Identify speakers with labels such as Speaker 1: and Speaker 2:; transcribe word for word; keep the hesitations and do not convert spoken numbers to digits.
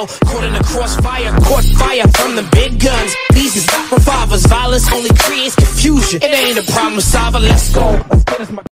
Speaker 1: know, caught in the crossfire, caught fire from the big guns. These is not revolvers, violence only creates confusion. It ain't a problem solver, let's go.